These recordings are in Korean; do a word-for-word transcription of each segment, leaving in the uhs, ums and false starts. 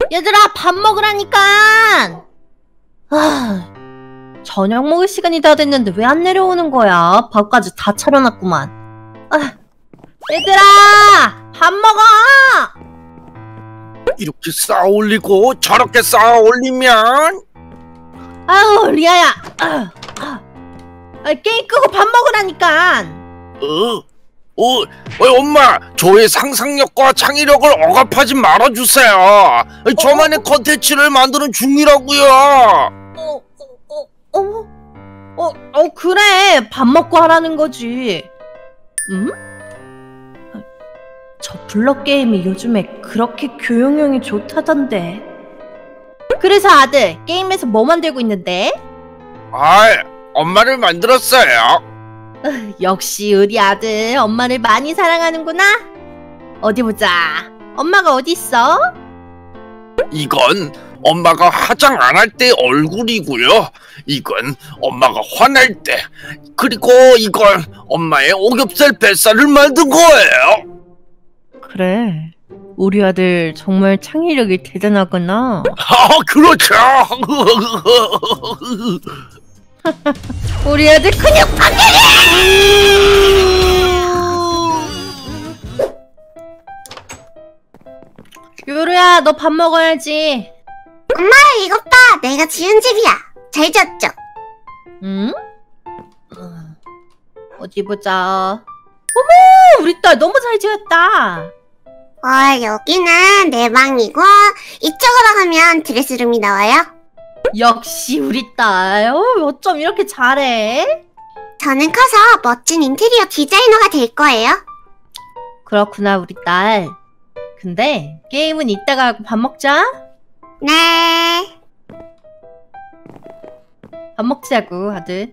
얘들아, 밥 먹으라니까! 아, 저녁 먹을 시간이 다 됐는데 왜 안 내려오는 거야? 밥까지 다 차려놨구만. 아, 얘들아! 밥 먹어! 이렇게 쌓아 올리고 저렇게 쌓아 올리면. 아유, 리아야. 아, 아, 아, 게임 끄고 밥 먹으라니까. 어? 어? 어, 엄마, 저의 상상력과 창의력을 억압하지 말아주세요. 저만의 컨텐츠를 만드는 중이라고요. 어, 어, 어, 어, 어, 어, 그래. 밥 먹고 하라는 거지. 음? 저 블럭 게임이 요즘에 그렇게 교육용이 좋다던데. 그래서 아들, 게임에서 뭐 만들고 있는데? 아, 엄마를 만들었어요. 역시 우리 아들 엄마를 많이 사랑하는구나. 어디 보자. 엄마가 어디 있어? 이건 엄마가 화장 안 할 때 얼굴이고요. 이건 엄마가 화날 때. 그리고 이건 엄마의 오겹살 뱃살을 만든 거예요. 그래, 우리 아들 정말 창의력이 대단하구나. 아, 그렇죠. 우리 아들 근육 파괴! 요루야, 너 밥 먹어야지. 엄마, 이것 봐. 내가 지은 집이야. 잘 지었죠? 응? 어디 보자. 어머, 우리 딸 너무 잘 지었다. 어, 여기는 내 방이고 이쪽으로 가면 드레스룸이 나와요. 역시 우리 딸. 어, 어쩜 이렇게 잘해? 저는 커서 멋진 인테리어 디자이너가 될 거예요. 그렇구나, 우리 딸. 근데 게임은 이따가 하고 밥 먹자. 네. 밥 먹자고, 아들.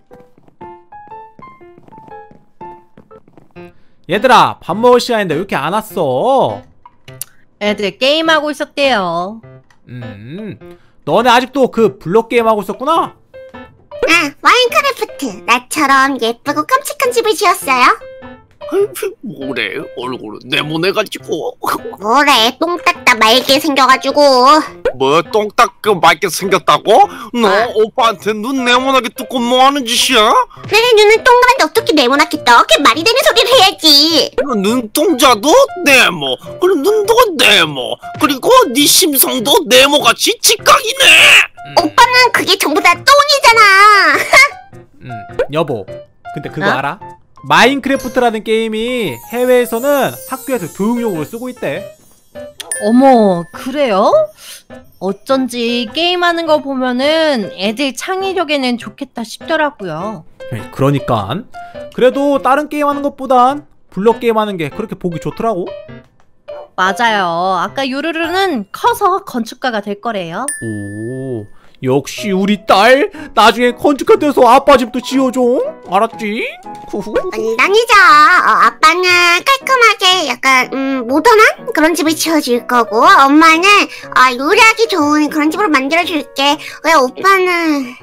얘들아, 밥 먹을 시간인데 왜 이렇게 안 왔어? 애들 게임하고 있었대요. 음, 너네 아직도 그 블록 게임 하고 있었구나? 아, 마인크래프트. 나처럼 예쁘고 깜찍한 집을 지었어요. 뭐래, 얼굴은 네모내가지고. 뭐래, 똥 닦다 말게 생겨가지고. 뭐 똥 닦고 맑게 생겼다고? 너 아. 오빠한테 눈 네모나게 뜯고 뭐하는 짓이야? 내 눈은 동그란데 어떻게 네모나게 떠? 그게 말이 되는 소리를 해야지. 눈동자도 네모, 그리고 눈도 네모, 그리고 네 심성도 네모같이 직각이네. 음, 오빠는 그게 전부 다 똥이잖아. 음, 여보, 근데 그거 어? 알아? 마인크래프트라는 게임이 해외에서는 학교에서 교육용으로 쓰고 있대. 어머, 그래요? 어쩐지 게임하는 거 보면은 애들 창의력에는 좋겠다 싶더라고요. 그러니까 그래도 다른 게임하는 것보단 블록 게임하는 게 그렇게 보기 좋더라고. 맞아요. 아까 요루루는 커서 건축가가 될 거래요. 오, 역시 우리 딸 나중에 건축가 돼서 아빠 집도 지어줘. 알았지? 후후. 농담이죠. 어, 아빠는 깔끔하게 약간 음, 모던한 그런 집을 지어줄 거고, 엄마는 아, 요리하기 좋은 그런 집으로 만들어줄게. 왜 오빠는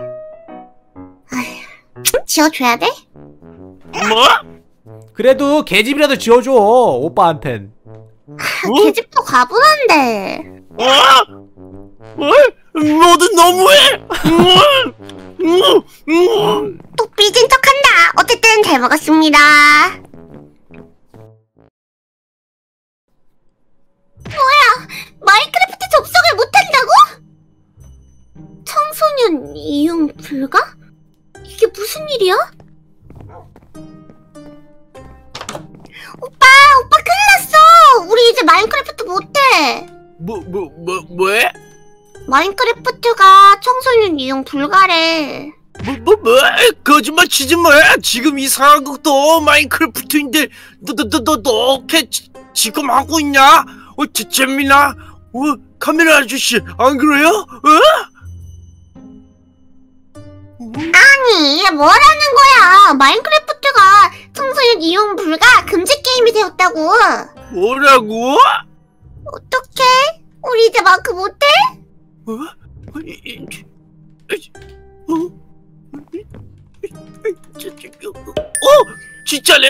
아휴, 지어줘야 돼? 뭐? 그래도 개집이라도 지어줘 오빠한텐. 어? 계집도 가분한데. 어? 어? 너도 너무해. 음, 음. 또 삐진 척한다. 어쨌든 잘 먹었습니다. 뭐야? 마인크래프트 접속을 못한다고? 청소년 이용 불가? 이게 무슨 일이야? 오빠! 오빠 큰일 났어! 우리 이제 마인크래프트 못해! 뭐, 뭐, 뭐, 뭐해? 마인크래프트가 청소년 이용 불가래. 뭐, 뭐, 뭐? 거짓말 치지 마. 지금 이 상황도 마인크래프트인데 너, 너, 너, 너, 너 어떻게 지, 지금 하고 있냐? 어, 재, 재민아? 어, 카메라 아저씨, 안 그래요? 어? 아니, 뭐라는 거야? 마인크래프트가 청소년 이용 불가 금지 게임이 되었다고. 뭐라고? 어떡해? 우리 이제 마크 못해? 어? 이, 이, 이, 어? 어? 진짜네?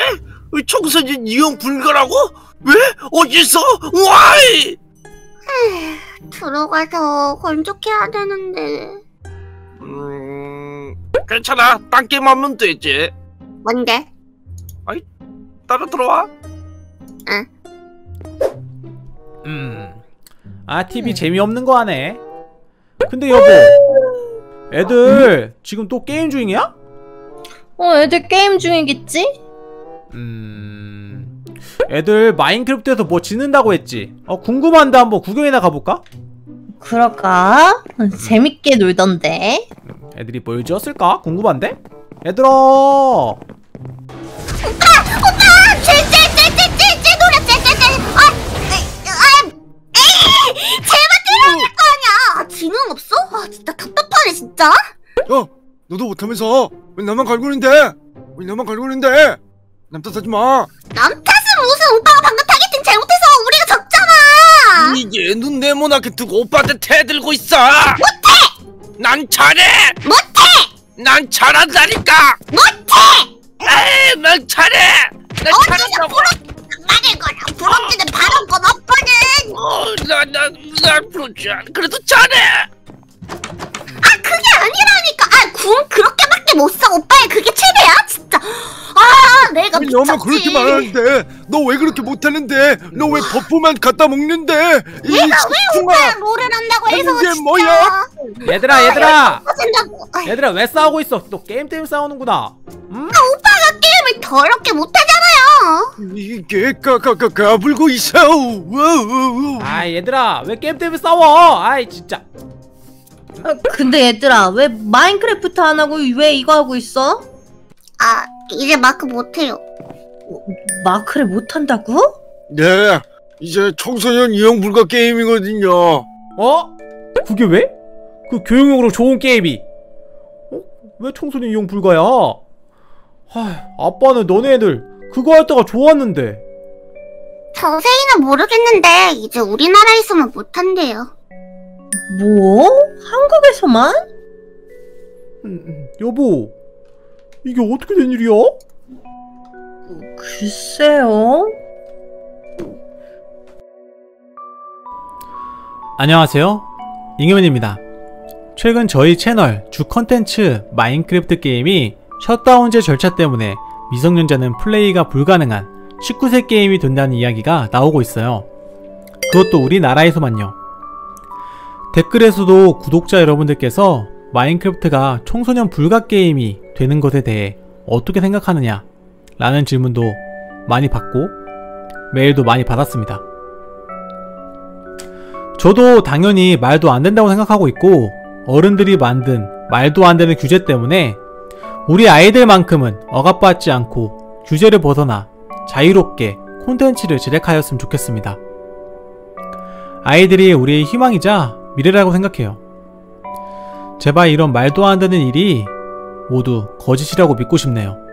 청소년 이용 불가라고? 왜? 어디서? 와이? 들어가서 건축해야 되는데. 음... 괜찮아. 딴 게임 하면 되지. 뭔데? 따라 들어와. 음. 아, 티비 재미없는 거 하네. 근데 여보, 애들 지금 또 게임 중이야? 어, 애들 게임 중이겠지? 음... 애들 마인크래프트에서 뭐 짓는다고 했지? 어, 궁금한데 한번 구경이나 가볼까? 그럴까? 재밌게 놀던데. 애들이 뭘 지었을까? 궁금한데? 얘들아! 쟤쟤쟤쟤쟤쟤 노래 쟤쟤쟤. 아, 아, 에이, 제발 들어야 될 거 아니야. 지능 없어? 아, 진짜 답답하네 진짜. 야, 너도 못하면서 왜 나만 갈구는데? 왜 나만 갈구는데? 남 탓하지 마. 남 탓은 무슨, 오빠가 방금 타겟팅 잘못해서 우리가 졌잖아. 이게 눈 네모나게 뜨고 오빠한테 태들고 있어. 못해. 난 잘해. 못해. 난 잘한다니까. 못해. 에이, 난 잘해. 난 어디서 잘한다고. 부럽 말을 거라. 부럽지는 바란 건 없거든. 어, 나나나 부럽지 않아. 그래도 잘해. 아, 그게 아니라니까. 아, 궁 그렇게밖에 못 써. 오빠의 그게 최대야? 진짜. 아, 내가 왜 미쳤지. 너만 그렇게 말하는데? 너 왜 그렇게 못하는데? 너 왜 버프만 갖다 먹는데? 이 내가 왜 식충아. 오빠랑 롤을 한다고 해서 하는 게 진짜. 뭐야? 얘들아, 얘들아! 된다고. 아, 얘들아, 왜 싸우고 있어? 또 게임 때문에 싸우는구나. 응? 오빠가 게임을 더럽게 못하잖아요. 이게 까까까 까불고 있어. 우우우. 아, 얘들아, 왜 게임 때문에 싸워? 아이, 진짜. 아, 근데 얘들아, 왜 마인크래프트 안 하고 왜 이거 하고 있어? 아, 이제 마크 못해요. 마크를 못 한다고? 네, 이제 청소년 이용 불가 게임이거든요. 어? 그게 왜? 그 교육용으로 좋은 게임이. 어? 왜 청소년 이용 불가야? 하, 아빠는 너네 애들 그거 할 때가 좋았는데. 자세히는 모르겠는데 이제 우리나라에서만 못한대요. 뭐? 한국에서만? 음, 음, 여보, 이게 어떻게 된 일이야? 글쎄요. 안녕하세요, 잉여맨입니다. 최근 저희 채널 주 컨텐츠 마인크래프트 게임이 셧다운제 절차 때문에 미성년자는 플레이가 불가능한 십구 세 게임이 된다는 이야기가 나오고 있어요. 그것도 우리나라에서만요. 댓글에서도 구독자 여러분들께서 마인크래프트가 청소년 불가 게임이 되는 것에 대해 어떻게 생각하느냐 라는 질문도 많이 받고 메일도 많이 받았습니다. 저도 당연히 말도 안 된다고 생각하고 있고, 어른들이 만든 말도 안 되는 규제 때문에 우리 아이들만큼은 억압받지 않고 규제를 벗어나 자유롭게 콘텐츠를 제작하였으면 좋겠습니다. 아이들이 우리의 희망이자 미래라고 생각해요. 제발 이런 말도 안 되는 일이 모두 거짓이라고 믿고 싶네요.